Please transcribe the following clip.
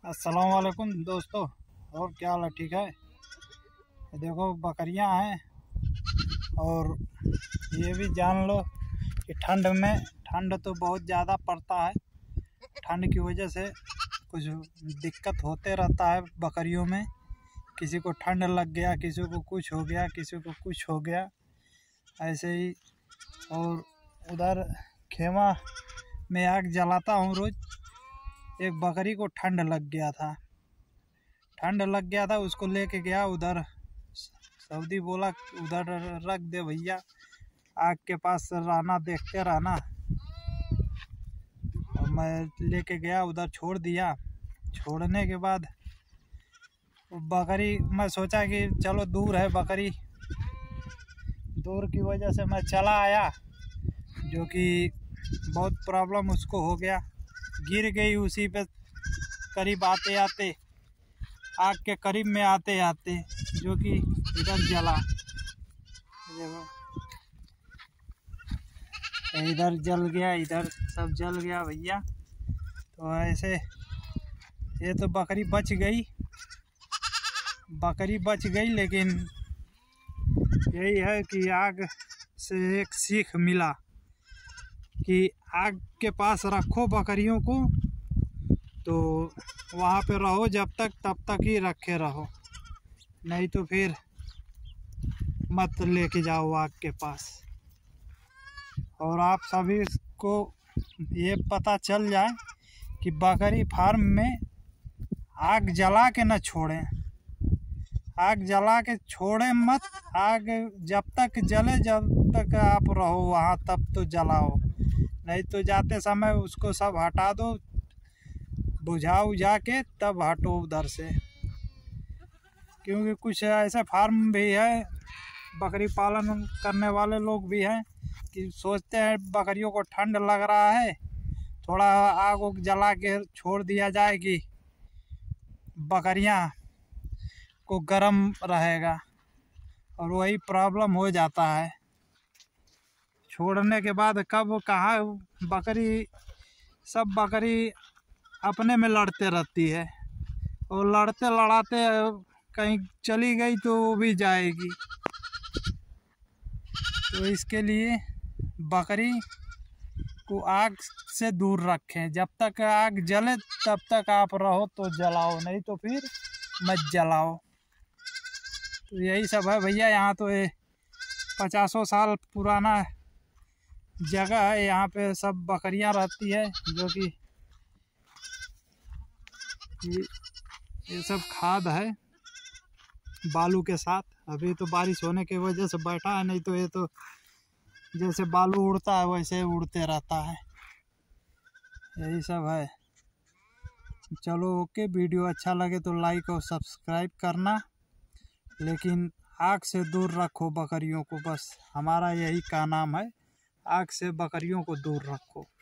अस्सलाम वालेकुम दोस्तों। और क्या हाल है? ठीक है। देखो बकरियां हैं और ये भी जान लो कि ठंड तो बहुत ज़्यादा पड़ता है। ठंड की वजह से कुछ दिक्कत होते रहता है बकरियों में। किसी को ठंड लग गया, किसी को कुछ हो गया, किसी को कुछ हो गया, ऐसे ही। और उधर खेमा में आग जलाता हूँ रोज़। एक बकरी को ठंड लग गया था, उसको लेके गया उधर। सऊदी बोला उधर रख दे भैया, आग के पास रहना, देखते रहना। और मैं लेके गया उधर, छोड़ दिया। छोड़ने के बाद बकरी, मैं सोचा कि चलो दूर है बकरी, दूर की वजह से मैं चला आया, जो कि बहुत प्रॉब्लम उसको हो गया। गिर गई उसी पे, करीब आते आते, आग के करीब में आते आते, जो कि इधर जला। देखो इधर जल गया, इधर सब जल गया भैया। तो ऐसे ये तो बकरी बच गई, लेकिन यही है कि आग से एक सीख मिला कि आग के पास रखो बकरियों को, तो वहाँ पे रहो जब तक, तब तक ही रखे रहो, नहीं तो फिर मत लेके जाओ आग के पास। और आप सभी को ये पता चल जाए कि बकरी फार्म में आग जला के न छोड़ें। आग जला के छोड़े मत। आग जब तक जले, जब तक आप रहो वहाँ, तब तो जलाओ, नहीं तो जाते समय उसको सब हटा दो, बुझा के तब हटो उधर से। क्योंकि कुछ ऐसे फार्म भी है, बकरी पालन करने वाले लोग भी हैं कि सोचते हैं बकरियों को ठंड लग रहा है, थोड़ा आग जला के छोड़ दिया जाए कि बकरियां को गर्म रहेगा, और वही प्रॉब्लम हो जाता है। छोड़ने के बाद कब कहाँ सब बकरी अपने में लड़ते रहती है, और लड़ते लड़ाते कहीं चली गई तो वो भी जाएगी। तो इसके लिए बकरी को आग से दूर रखें। जब तक आग जले तब तक आप रहो तो जलाओ, नहीं तो फिर मत जलाओ। तो यही सब है भैया। यहाँ तो ये 50 साल पुराना जगह है, यहाँ पे सब बकरियां रहती है, जो कि ये सब खाद है बालू के साथ। अभी तो बारिश होने की वजह से बैठा है, नहीं तो ये तो जैसे बालू उड़ता है वैसे उड़ते रहता है। यही सब है। चलो ओके, वीडियो अच्छा लगे तो लाइक और सब्सक्राइब करना, लेकिन आग से दूर रखो बकरियों को, बस हमारा यही का नाम है, आग से बकरियों को दूर रखो।